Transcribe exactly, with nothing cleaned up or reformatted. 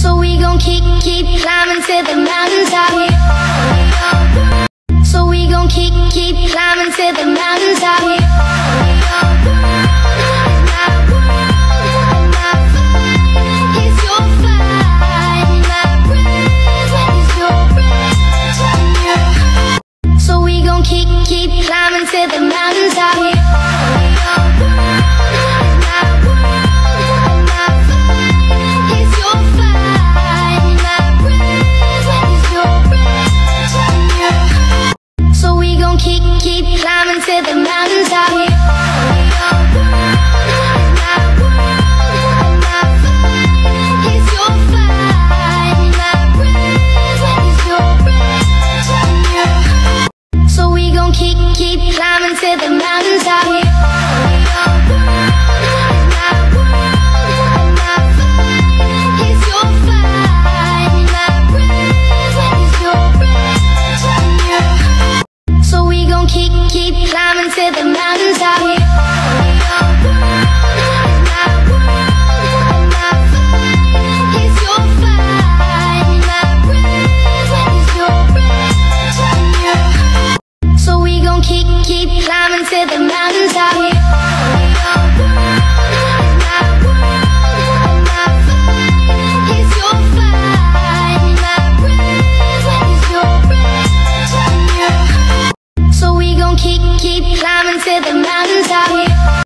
So we gon' keep, keep climbing to the mountaintop. So we gon' keep, keep climbing to the mountaintop. So we gon' keep, keep climbing to the mountaintop. So we gon' keep, keep climbing to the mountaintop. So we gon' keep, keep climbing to the mountaintop. So we gon' keep, keep climbing to the mountaintop. So we gon' keep, keep climbing to the mountaintop.